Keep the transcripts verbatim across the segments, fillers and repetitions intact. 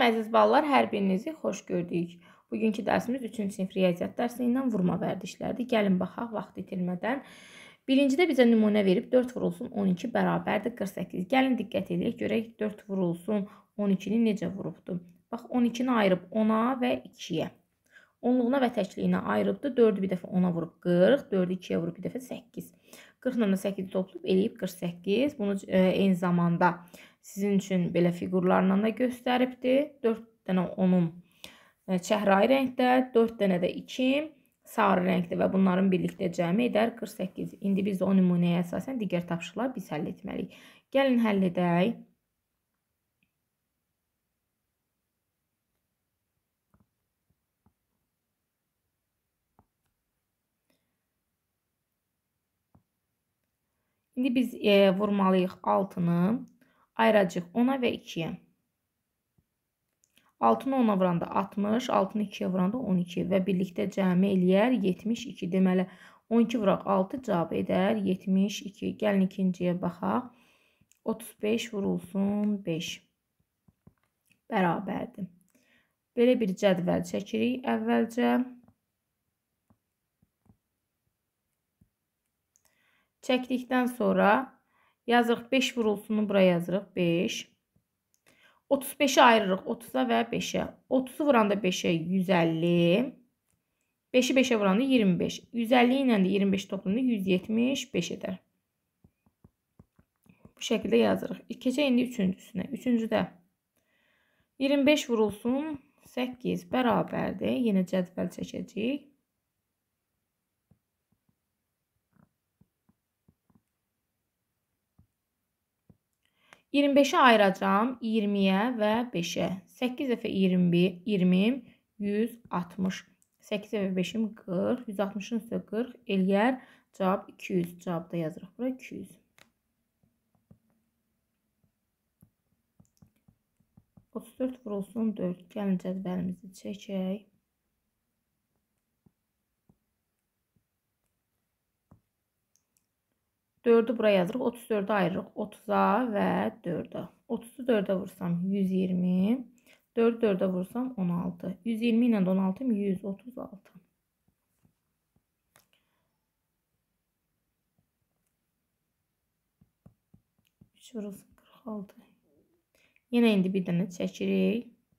əziz balalar, hər birinizi xoş gördük. Bugünkü dərsimiz üçüncü sinif riyaziyyat dərsi ilə vurma vərdişlərdir. Gəlin baxaq vaxt itirmədən. Birincidə bizə nümunə verib dörd vurulsun on iki bərabərdir qırx səkkiz. Gəlin diqqət edək, görək dörd vurulsun on ikini necə vurubdur. Bax, on ikini ayırıb ona və ikiyə. Onluğuna və təkliyinə ayırıbdır. dördü bir dəfə ona vurub qırx, dördü ikiyə vurub bir dəfə səkkiz. qırxla da səkkizi toplayıb eləyib qırx səkkiz. Bunu e, eyni zamanda sizin üçün belə fiqurlarla da göstəribdir. dörd dənə onun çəhrayı rəngdə, dörd dənə də iki sarı rəngdə və bunların birlikdə cəmi edər qırx səkkiz. İndi biz də o nümunəyə əsasən digər tapşırıqları biz həll etməliyik. Gəlin həll edək. İndi biz e, vurmalıyıq altını, ayıracaq ona və ikiyə. altını ona vuranda altmış, altını ikiyə vuranda on iki və birlikdə cəmi eləyər yetmiş iki. Deməli, on iki vuraq altı cavab edər yetmiş iki. Gəlin ikinciyə baxaq. otuz beş vurulsun beş bərabərdir. Belə bir cədvəl çəkirik əvvəlcə. Çəkdikdən sonra yazırıq beş vurulsunu buraya yazırıq beş. otuz beşi ayırırıq otuza və beşə. otuzu vuranda beşə yüz əlli. beşi beşə vuranda iyirmi beş. yüz əlli ilə də iyirmi beş toplamında yüz yetmiş beş edər. Bu şəkildə yazırıq. Keçək indi üçüncüsünə. Üçüncüdə iyirmi beş vurulsun səkkiz bərabərdir. Yenə cədvəl çəkəcəyik. iyirmi beşi ayıracağım iyirmiyə və beşə. səkkiz dəfə iyirmi, iyirmi, yüz altmış. səkkiz dəfə beşim qırx, yüz altmışın üstə qırx eləyər. Cavab iki yüz. Cavabda yazırıq bura iki yüz. otuz dörd vurulsun dörd. Gəlin cədvəlimizi çəkək. dördü buraya yazırıq. otuz dördü ayırırıq otuza və dördə. otuzu dördə vursam yüz iyirmi. dördü dördə vursam on altı. yüz iyirmi ilə on altı yüz otuz altı. üç vurulsun qırx altı. Yenə indi bir dənə çəkirik.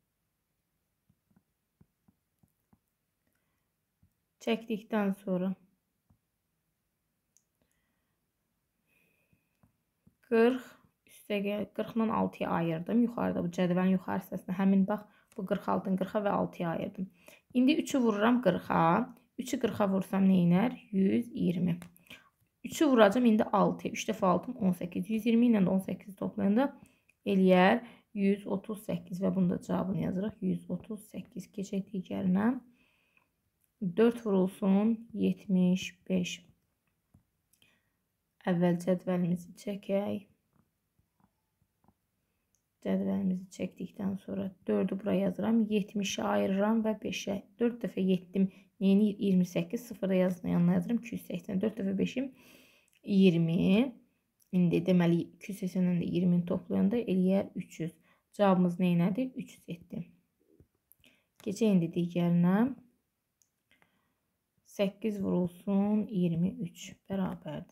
Çəkdikdən sonra qırx üstə qırxdan altıya ayırdım. Yuxarıda bu cədvəlin yuxarı hissəsində həmin bax bu qırx altını qırxa və altıya ayırdım. İndi üçü vururam qırxa. üçü qırxa vursam nə iner? yüz iyirmi. üçü vuracam indi altıya. üç dəfə altım on səkkiz. yüz iyirmi ilə on səkkiz toplayanda eləyər yüz otuz səkkiz və bunun da cavabını yazırıq. yüz otuz səkkiz. Keçək digərinə. dörd vurulsun yetmiş beş. Əvvəl cədvəlimizi çəkək. Cədvəlimizi çəkdikdən sonra dördü buraya yazıram. yetmişi ayırıram və beşə. dörd dəfə yetdim. Yeni iyirmi səkkiz. sıfırda yazına yanına yazıram. iki yüz səksən. dörd dəfə beşim iyirmi. İndi deməli iki yüz səksəndən də iyirmini toplayanda eləyər üç yüz. Cavabımız nə nədir? üç yüz etdi. Keçək indi digərinə. səkkiz vurulsun iyirmi üç bərabərdir.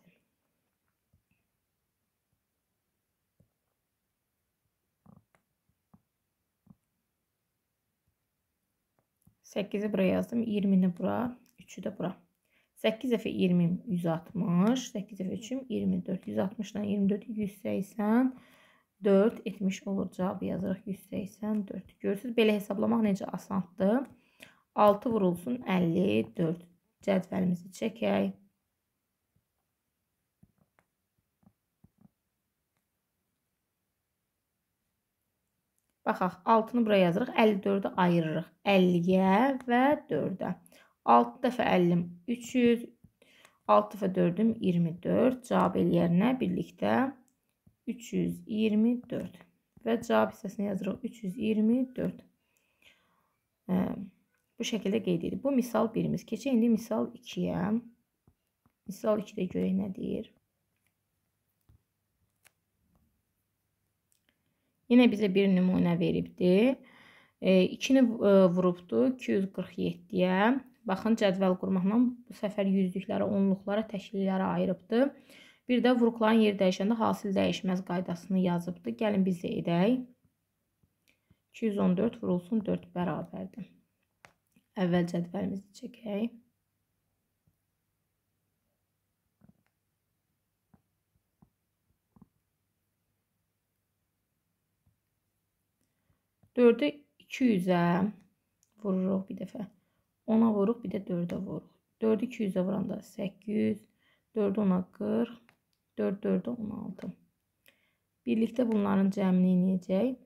səkkizi buraya yazdım. iyirmini bura. üçü də bura. səkkiz dəfə iyirmi yüz altmış. səkkiz dəfə üçüm iyirmi dörd. yüz altmış ilə iyirmi dörd yüz səksən dörd etmiş olur. Cavabı yazırıq yüz səksən dörd. Görürsünüz belə hesablamaq necə asandır. altı vurulsun əlli dörd. Cədvəlimizi çəkək. Baxaq, altını buraya yazırıq. əlli dördü ayırırıq. əlliyə və dördə. altı dəfə əllim üç yüz. altı dəfə dördüm iyirmi dörd. Cavab eləyər nə? Birlikdə üç yüz iyirmi dörd. Və cavab hissəsini yazırıq üç yüz iyirmi dörd. Ee, bu şəkildə qeyd edirik. Bu misal birimiz. Keçək indi misal ikiyə. Misal ikidə görək nə deyir. Yine bize bir nümunə veribdir. ikini vurubdu iki yüz qırx yeddiyə. Baxın, cədvəl qurmaqla bu səfər yüzlükləri, onluqlara, təkliklərə ayırıbdı. Bir də vuruqların yeri dəyişəndə hasil dəyişməz qaydasını yazıbdı. Gəlin biz də edək. iki yüz on dörd vurulsun dörd bərabərdir. Əvvəl cədvəlimizi çəkək. dördü iki yüzə vururuq bir dəfə. ona vururuq, bir də dördə vururuq. dördü iki yüzə vuranda səkkiz yüz, dördü ona qırx, dörd dördü on altı. Birlikdə bunların cəmini inəcək.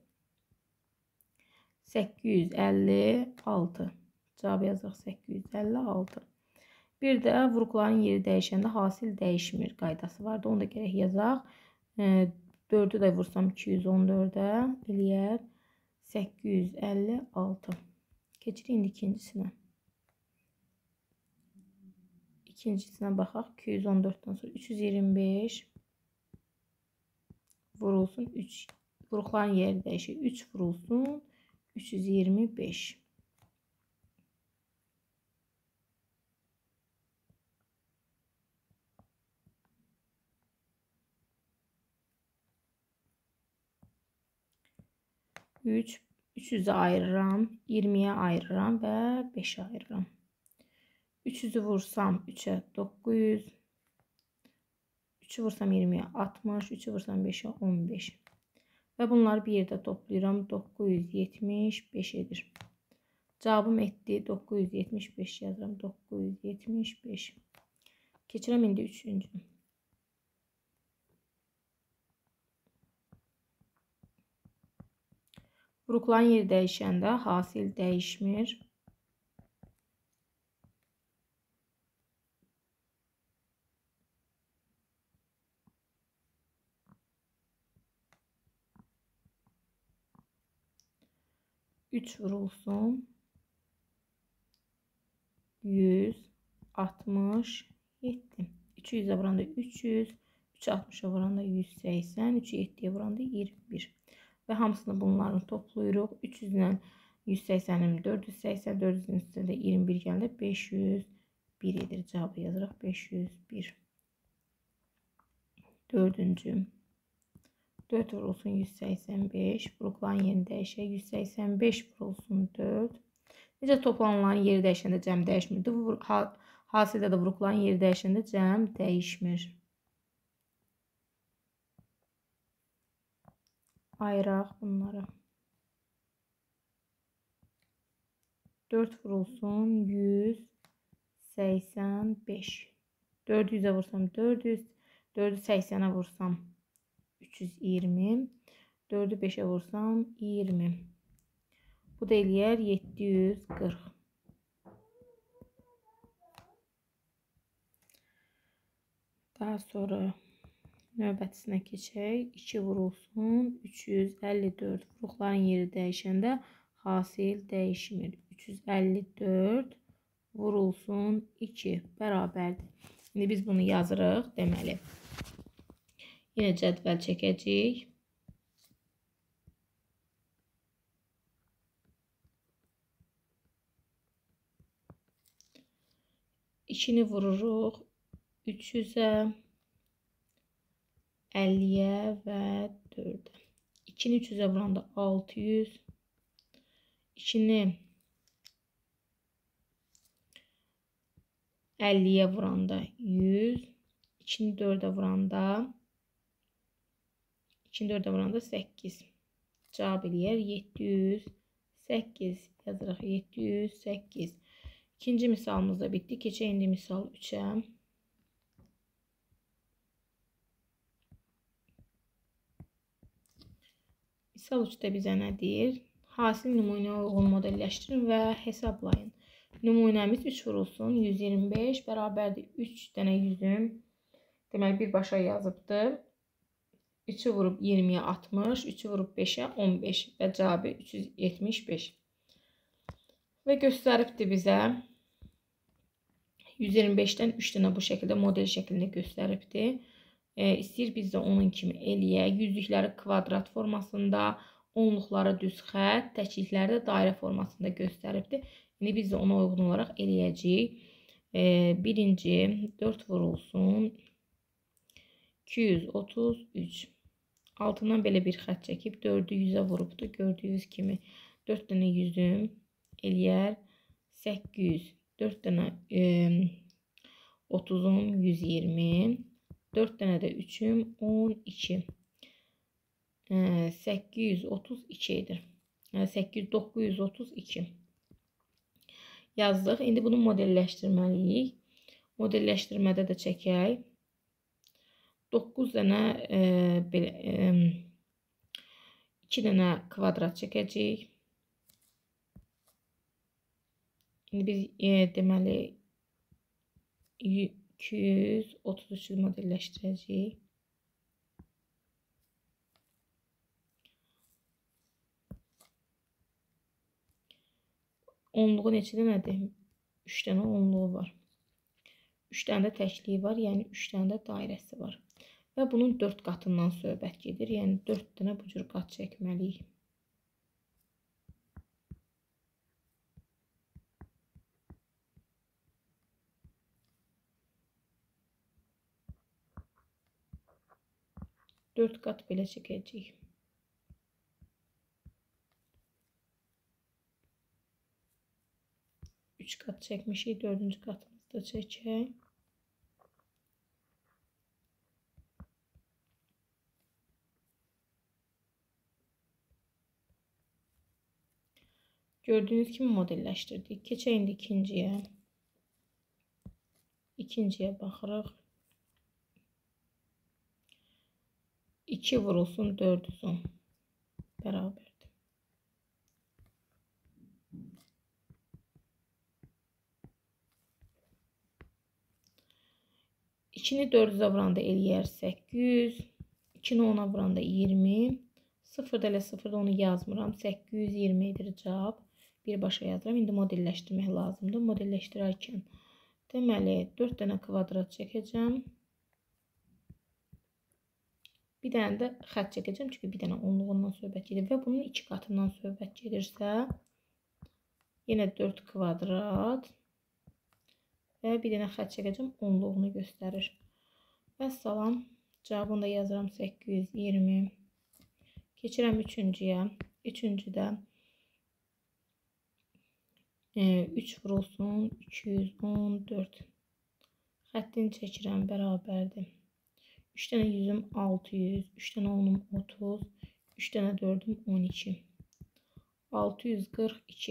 səkkiz yüz əlli altı. Cavab yazırıq səkkiz yüz əlli altı. Bir də vuruqların yeri dəyişəndə hasil dəyişmir qaydası vardı. Onu da gərək yazaq. dördü də vursam iki yüz on dördə eləyər səkkiz yüz əlli altı. Keçirik indi ikincisinə. İkincisinə baxaq. iki yüz on dörddən sonra üç yüz iyirmi beş vurulsun üç. Vuruqların yeri dəyişir. üç vurulsun üç yüz iyirmi beş. üç, üç yüzə ayırıram, iyirmiyə ayırıram və beşə ayırıram. üç yüzü vursam üçə doqquz yüz, üçü vursam iyirmiyə altmış, üçü vursam beşə on beş. Və bunları bir yerdə toplayıram, doqquz yüz yetmiş beş edir. Cavabım etdi, doqquz yüz yetmiş beş yazıram, doqquz yüz yetmiş beş. Keçirəm indi üçüncü. Vuruqların yeri dəyişəndə hasil dəyişmir. üç vurulsun yüz altmış yeddi. üçü yüzə vuranda üç yüz, üçü altmışa vuranda yüz səksən, üçü yeddiyə vuranda iyirmi bir. Və hamısını bunların toplayırıq. üç yüz ilə yüz səksənin dörd yüz səksən, dörd yüzün üstündə iyirmi bir gəlir. beş yüz bir edir. Cavabı yazırıq. beş yüz bir. Dördüncü. dörd vurulsun yüz səksən beş. Vuruqların yerini dəyişək. yüz səksən beş vurulsun dörd. Necə toplanılan yeri dəyişəndə cəm dəyişmirdi. Hasildə də vuruqların yeri dəyişəndə cəm dəyişmir. Ayıraq bunları. dörd vurulsun yüz səksən beş. dörd yüzə vursam dörd yüz. dördü səksənə vursam üç yüz iyirmi. dördü beşə vursam iyirmi. Bu da eləyər yeddi yüz qırx. Daha sonra növbətisinə keçək. iki vurulsun üç yüz əlli dörd. Vuruqların yeri dəyişəndə hasil dəyişmir. üç yüz əlli dörd vurulsun iki bərabərdir. İndi biz bunu yazırıq deməli. Yenə cədvəl çəkəcəyik. ikini vururuq üç yüzə, əlliyə və dördə. ikini üç yüzə vuranda altı yüz. ikini əlliyə vuranda yüz. ikini dördə vuranda ikini dördə vuranda səkkiz. Cavab eləyər yeddi yüz səkkiz. Yazırıq yeddi yüz səkkiz. İkinci misalımız da bitdi. Keçək indi misal üçə. Misal üçdə bizə nə deyir? Hasil nümunəyə uyğun modelləşdirin və hesablayın. Nümunəmiz üç vurulsun yüz iyirmi beş bərabərdir üç dənə yüzüm. Deməli birbaşa yazıbdı. üçü vurub iyirmiyə altmış, üçü vurub beşə on beş və cavabı üç yüz yetmiş beş. Və göstəribdi bizə yüz iyirmi beşdən üç dənə bu şəkildə model şəklində göstəribdi. E, istəyir biz də onun kimi eləyək. Yüzlükləri kvadrat formasında, onluqlara düz xət, təkliklərdə dairə formasında göstəribdir. İndi biz də ona uyğun olaraq eləyəcəyik. E, birinci dörd vurulsun iki yüz otuz üç. Altından belə bir xət çəkib dördü yüzə vurubdur. Gördüyünüz kimi dörd dənə yüzüm eləyər səkkiz yüz. dörd dənə e, otuzum yüz iyirmi. dörd dənə də üçüm on iki. E, səkkiz yüz otuz iki edir. Yəni səkkiz yüz doqquz yüz otuz iki. Yazdıq. İndi bunu modelləşdirməliyik. Modelləşdirmədə də çəkək. doqquz dənə e, belə, e, iki dənə kvadrat çəkəcəyik. İndi biz e, deməli iki yüz otuz üçü modelləşdirəcəyik. Onluğu neçə dənədir? üç dənə onluğu var. üç dənə də təkliyi var, yəni üç dənə də dairəsi var. Və bunun dörd qatından söhbət gedir. Yəni dörd dənə bu cür qat çəkməliyik. dörd qat belə çəkəcəyik. üç qat çəkmişik, dördüncü qatımızı da çəkək. Gördüyünüz kimi modelləşdirdik. Keçək indi ikinciyə. İkinciyə baxırıq. iki vurulsun dörd yüz on. Bərabərdir. ikini dörd yüzə vuranda eləyər səkkiz yüz. ikini ona vuranda iyirmi. sıfır ilə sıfır onu yazmıram. səkkiz yüz iyirmi edir cavab. Birbaşa yazıram. İndi modelləşdirmək lazımdır. Modelləşdirərkən deməli dörd dənə kvadrat çəkəcəm. Bir dənə də xət çəkəcəm. Çünki bir dənə onluğundan söhbət gedir. Və bunun iki qatından söhbət gedirsə yenə dörd kvadrat və bir dənə xət çəkəcəm. Onluğunu göstərir. Və salam. Cavabını da yazıram səkkiz yüz iyirmi. Keçirəm üçüncüyə. Üçüncüdə üç vurulsun iki yüz on dörd. Xəttini çəkirəm, bərabərdir. üç dənə yüzüm altı yüz, üç dənə onum otuz, üç dənə dördüm on iki. altı yüz qırx iki.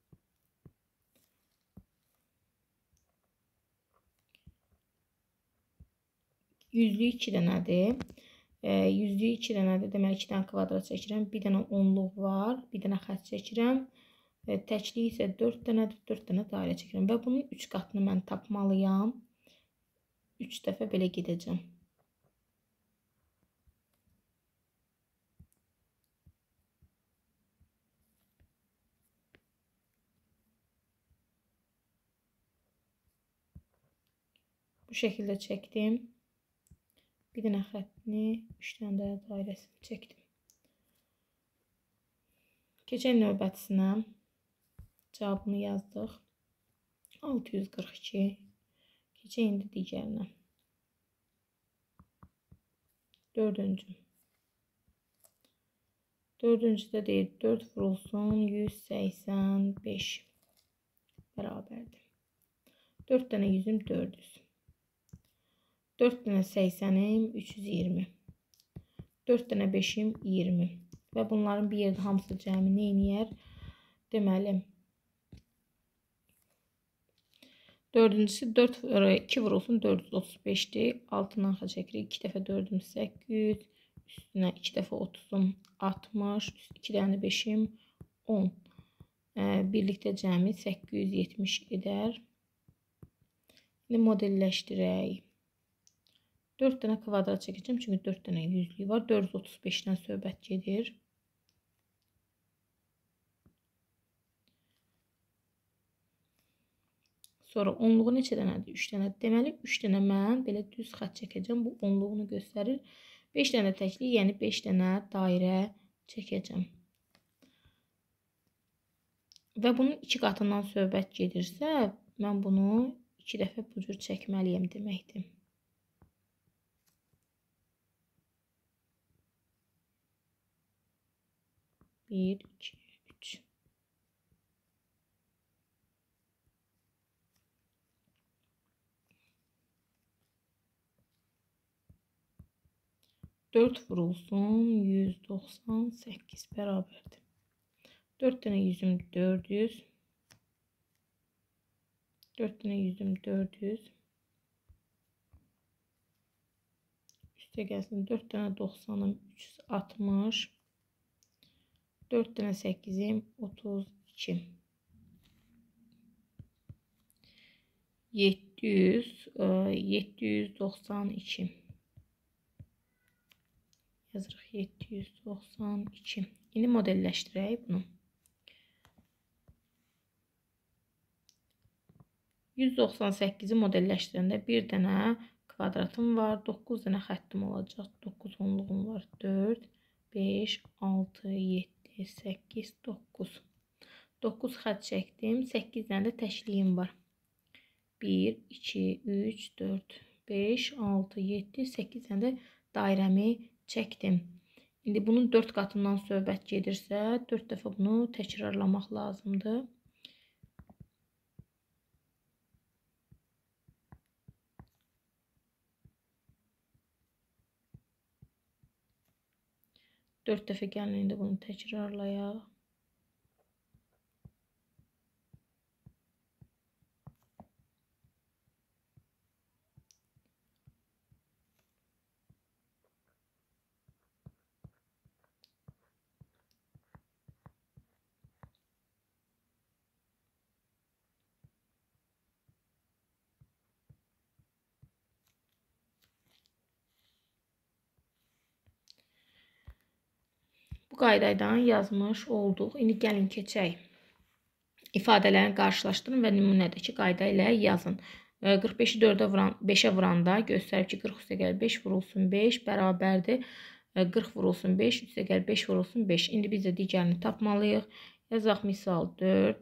Yüzlük iki dənədir. Yüzlük iki dənədir. Deməli iki dənə kvadrat çəkirəm. Bir dənə onluq var. Bir dənə xət çəkirəm. Təkliyi isə dörd dənədir. dörd dənə dairə çəkirəm. Və bunun üç qatını mən tapmalıyam. üç dəfə belə gedəcəm. Bu şəkildə çəkdim. Bir dənə xəttini, üç dənə də dairəsini çəkdim. Keçək növbətisinə. Cavabını yazdıq. altı yüz qırx iki. Keçək indi digərinə. Dördüncü. Dördüncüdə deyir dörd vurulsun yüz səksən beş. Bərabərdir. dörd dənə yüzüm dörd yüz. dörd dənə səksənim üç yüz iyirmi. dörd dənə beşim iyirmi. Və bunların bir yerdə hamısı cəmi nə edir? Deməli dördüncüsü iki vurulsun dörd yüz otuz beşdir. Altından xətt çəkirik. iki dəfə dördüm səkkiz yüz. Üstünə iki dəfə otuzum altmış. iki dənə beşim on. Birlikdə cəmi səkkiz yüz yetmiş edər. İndi modelləşdirək. dörd dənə kvadrat çəkəcəm. Çünki dörd dənə yüzlük var. dörd yüz otuz beşdən söhbət gedir. Sonra onluğu neçə dənədir? üç dənə. Deməli üç dənə mən belə düz xətt çəkəcəm. Bu onluğunu göstərir. beş dənə təklik, yəni beş dənə dairə çəkəcəm. və bunun iki qatından söhbət gedirsə, mən bunu iki dəfə bu cür çəkməliyəm deməkdir. bir, iki, üç. dörd vurulsun yüz doxsan səkkiz bərabərdir. dörd dənə yüzüm dörd yüz. dörd dənə yüzüm dörd yüz. Üstə gəlsin dörd dənə doxsanım üç yüz altmış. dörd dənə səkkizim otuz iki. yeddi yüz, yeddi yüz doxsan iki. Yazırıq yeddi yüz doxsan iki. İndi modelləşdirək bunu. yüz doxsan səkkizi modelləşdirəndə bir dənə kvadratım var, doqquz dənə xəttim olacaq. doqquz onluğum var. dörd, beş, altı, yeddi, səkkiz, doqquz. doqquz xətt çəkdim. səkkiz dənə də təkliyim var. bir, iki, üç, dörd, beş, altı, yeddi, səkkiz dənə də dairəmi çəkdim. İndi bunun dörd qatından söhbət gedirsə, dörd dəfə bunu təkrarlamaq lazımdır. dörd dəfə gəlin indi bunu təkrarlayaq. Bu qaydaydan yazmış olduq. İndi gəlin keçək. İfadələrini qarşılaşdırın və nümunədəki qayda ilə yazın. qırx beşi dördə vuran, beşə vuranda göstərib ki, qırx üstə gəl beş vurulsun beş bərabərdir. qırx vurulsun beş, üstə gəl beş vurulsun beş. İndi biz də digərini tapmalıyıq. Yazaq misal dörd.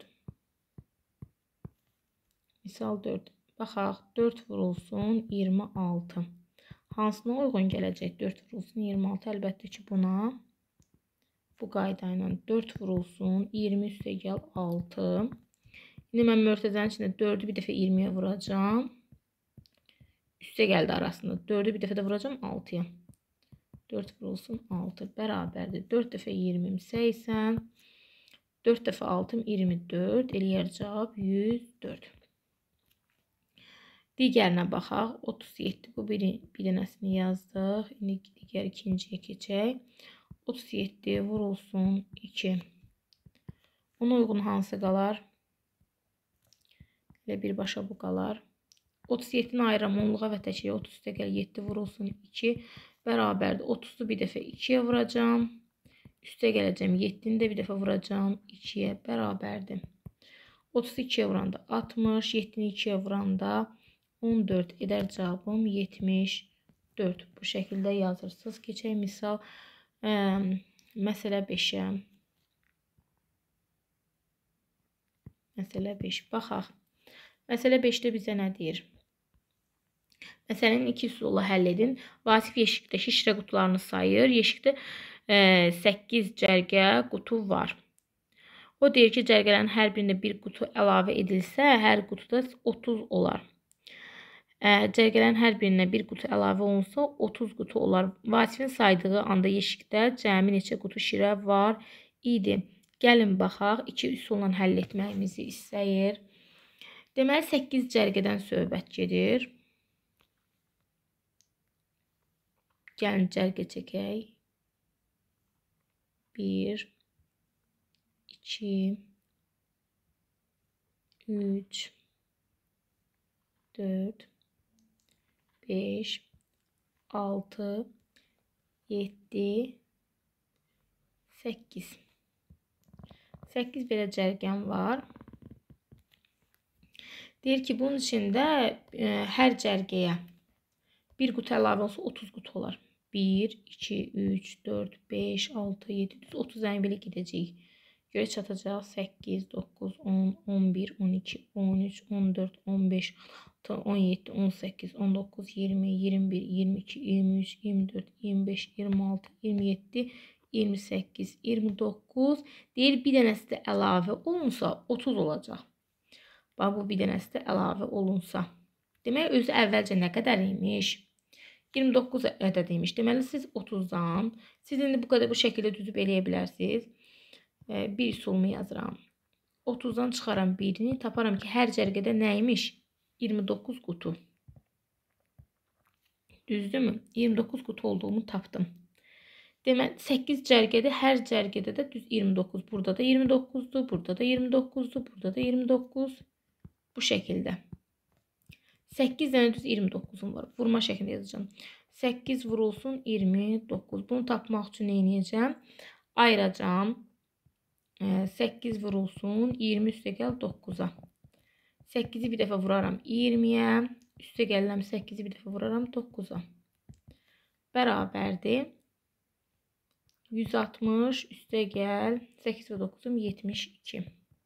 Misal dörd. Baxaq, dörd vurulsun iyirmi altı. Hansına uyğun gələcək? dörd vurulsun iyirmi altı. Əlbəttə ki, buna. Bu qayda ilə dörd vurulsun iyirmi üstə gəl altı. İndi mən mörtəzənin içində dördü bir dəfə iyirmiyə vuracağım. Üstə gəldi arasında. dördü bir dəfə də vuracağım altıya. dörd vurulsun altı bərabərdir. dörd dəfə iyirmim səksən. dörd dəfə altım iyirmi dörd. Eləyər cavab yüz dörd. Digərinə baxaq. otuz yeddi. Bu bir, bir dənəsini yazdıq. İndi digər ikinciyə keçək. otuz yeddi vurulsun iki. Ona uyğun hansı qalar? Elə birbaşa bu qalar. otuz yeddini ayıram onluğa və təkliyə. otuz üstə gəl yeddi vurulsun iki. Bərabərdir. otuzu bir dəfə ikiyə vuracağım. Üstə gələcəm. yeddini də bir dəfə vuracağım. ikiyə bərabərdir. otuzu ikiyə vuranda altmış. yeddini ikiyə vuranda on dörd edər cavabım yetmiş dörd. Bu şəkildə yazırsınız. Keçək misal Ə, məsələ beşə. Məsələ beş. Baxaq. Məsələ beşdə bizə nə deyir? Məsələnin iki üsulla həll edin. Vasif yeşikdəki şirə qutularını sayır. Yeşikdə ə, səkkiz cərgə qutu var. O deyir ki, cərgələrin hər birində bir qutu əlavə edilsə, hər qutuda otuz olar. Cərgələrin hər birinə bir qutu əlavə olunsa otuz qutu olar. Vasifin saydığı anda yeşikdə cəmi neçə qutu şirə var idi. Gəlin baxaq, iki üsulla həll etməyimizi istəyir. Deməli, səkkiz cərgədən söhbət gedir. Gəlin cərgə çəkək. bir, iki, üç, dörd, beş, altı, yeddi, səkkiz. səkkiz belə cərgəm var. Deyir ki, bunun içində e, hər cərgəyə bir qutu əlavə olsa otuz qutu olar. bir, iki, üç, dörd, beş, altı, yeddi, otuz dənə belə gedəcək. görə çatacaq səkkiz, doqquz, on, on bir, on iki, on üç, on dörd, on beş, on yeddi, on səkkiz, on doqquz, iyirmi, iyirmi bir, iyirmi iki, iyirmi üç, iyirmi dörd, iyirmi beş, iyirmi altı, iyirmi yeddi, iyirmi səkkiz, iyirmi doqquz. Deyir bir dənəsi də əlavə olunsa otuz olacaq. Bax bu bir dənəsi də əlavə olunsa. Demək özü əvvəlcə nə qədər imiş? iyirmi doqquz ədəd imiş. Deməli siz otuzdan, siz indi bu qədər bu şəkildə düzüb eləyə bilərsiniz. Bir üsulumu yazıram. otuzdan çıxaram birini, taparam ki, hər cərgədə nə imiş? iyirmi doqquz qutu. Düzdürmü? iyirmi doqquz qutu olduğumu tapdım. Deməli səkkiz cərgədə, hər cərgədə də düz iyirmi doqquz. Burada da iyirmi doqquzdur, burada da iyirmi doqquzdur, burada da iyirmi doqquz. Bu şəkildə. səkkiz dənə düz iyirmi doqquzum var. Vurma şəklində yazacağım. səkkiz vurulsun iyirmi doqquz. Bunu tapmaq üçün nə edəcəm? Ayıracağım. səkkiz vurulsun iyirmi üstə gəl doqquza. səkkizi bir dəfə vuraram iyirmiyə. Üstə gəlirəm səkkizi bir dəfə vuraram doqquza. Bərabərdir. yüz altmış üstə gəl. səkkiz və doqquzum yetmiş iki.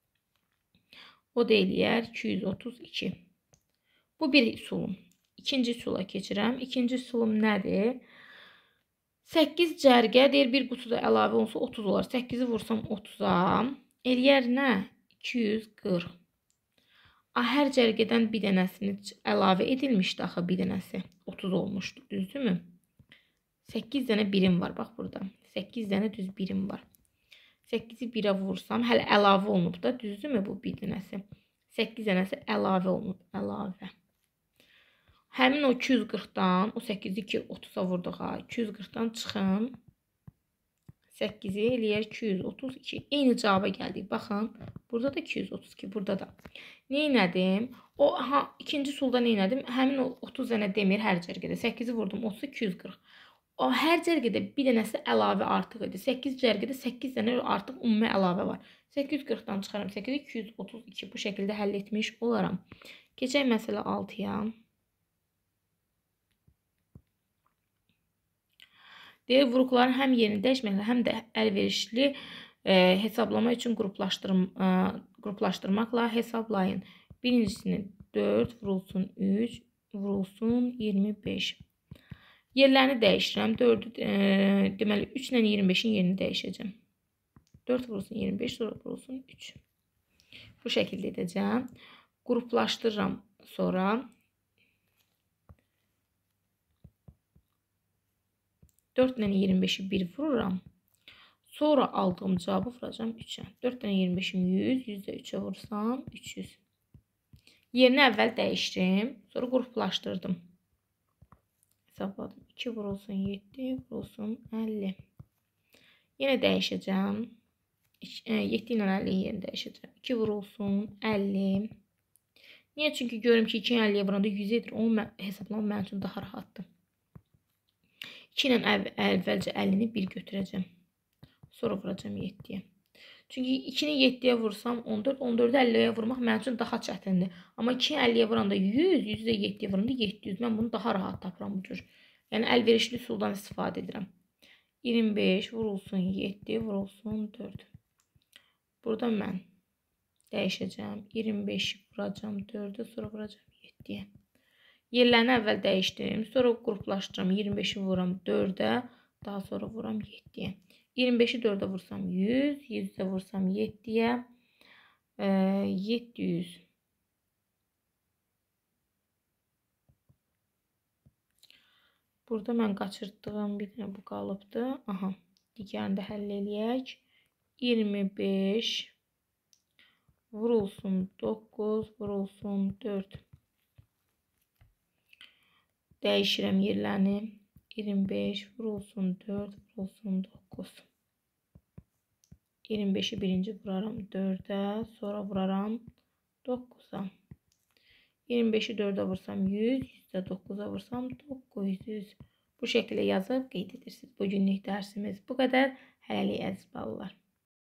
O da eləyər iki yüz otuz iki. Bu bir üsulum. İkinci üsula keçirəm. İkinci üsulum nədir? səkkiz cərgə deyir bir qutuda əlavə olsa otuz olar. səkkizi vursam otuza. Eləyər nə? iki yüz qırx. Hər cərgədən bir dənəsini əlavə edilmişdi axı bir dənəsi. otuz olmuşdu. Düzdürmü? səkkiz dənə birim var. Bax burada. səkkiz dənə düz birim var. səkkizi birə vursam hələ əlavə olunub da. Düzdürmü bu bir dənəsi? səkkiz dənəsi əlavə olunub. Əlavə. Həmin o iki yüz qırxdan, o səkkizi iki otuza vurduq ha. iki yüz qırxdan çıxın. səkkizi eləyər iki yüz otuz iki. Eyni cavaba gəldik. Baxın. Burada da iki yüz otuz iki. Burada da. Neynədim? O ha, ikinci sulda neynədim? Həmin o otuz dənə demir hər cərgədə. səkkizi vurdum. otuz iki yüz qırx. O hər cərgədə bir dənəsi əlavə artıq idi. səkkiz cərgədə səkkiz dənə artıq ümumi əlavə var. səkkiz yüz qırxdan çıxaram. səkkiz iki yüz otuz iki. Bu şəkildə həll etmiş olaram. Keçək məsələ altıya. Deyir, vuruqların həm yerini dəyişməklə, həm də əlverişli e, hesablama üçün qruplaşdırm, e, qruplaşdırmaqla hesablayın. Birincisini dörd vurulsun üç vurulsun iyirmi beş. Yerlərini dəyişirəm. dördü e, deməli üç ilə iyirmi beşin yerini dəyişəcəm. dörd vurulsun iyirmi beş, sonra vurulsun üç. Bu şəkildə edəcəm. Qruplaşdırıram sonra. dörd ilə iyirmi beşi bir vururam. Sonra aldığım cavabı vuracağım üçə. dörd ilə iyirmi beşim yüz, yüz də üçə vursam üç yüz. Yerini əvvəl dəyişdim. Sonra qruplaşdırdım. Hesabladım. iki vurulsun yeddi, vurulsun əlli. Yenə dəyişəcəm. yeddi ilə əlliyin yerini dəyişəcəm. iki vurulsun əlli. Niyə? Çünki görürüm ki, iki ilə əlliyə vuranda yüz edir. Onu hesablamaq mənim üçün daha rahatdır. iki ilə əvvəlcə əllini bir götürəcəm. Sonra vuracam yeddiyə. Çünki ikini yeddiyə vursam on dörd, on dördü əlliyə vurmaq mənim üçün daha çətindir. Amma ikini əlliyə vuranda yüz, yüzü də yeddiyə vuranda yeddi yüz. Mən bunu daha rahat tapıram bu cür. Yəni əlverişli üsuldan istifadə edirəm. iyirmi beş vurulsun yeddi, vurulsun dörd. Burada mən dəyişəcəm. iyirmi beşi vuracam dördə, sonra vuracam yeddiyə. Yerlərini əvvəl dəyişdim. Sonra qruplaşdıram. iyirmi beşi vuram dördə. Daha sonra vuram yeddiyə. iyirmi beşi dördə vursam yüz. yüzü də vursam yeddiyə. E, yeddi yüz. Burada mən qaçırdığım bir dənə bu qalıbdır. Aha. Digərini də həll eləyək. iyirmi beş vurulsun doqquz. Vurulsun dörd. Dəyişirəm yerlərini. iyirmi beş vurulsun dörd, vurulsun doqquz. iyirmi beşi birinci vuraram dördə, sonra vuraram doqquza. iyirmi beşi dördə vursam yüz, yüzdə doqquza vursam doqquz yüz. Bu şəkildə yazıb qeyd edirsiniz. Bugünlük dərsimiz bu qədər. Hələlik əziz balalar.